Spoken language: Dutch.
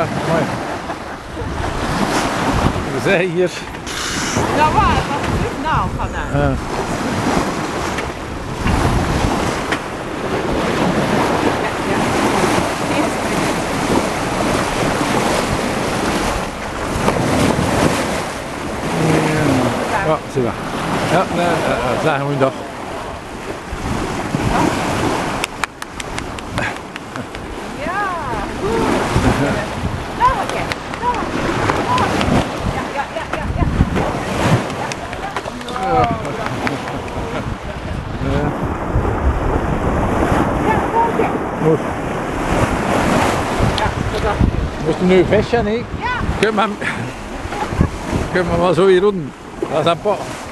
Ja, mooi. We zijn hier. Nou waar, wat is dit nou vanuit? Ja, zie je. Ja, nee, zijn we dag. Ja, goed. Nou, oké. Goed. Moest je nu een vestje, nee? Ja. Kun je maar zo hier doen. Dat is een pot.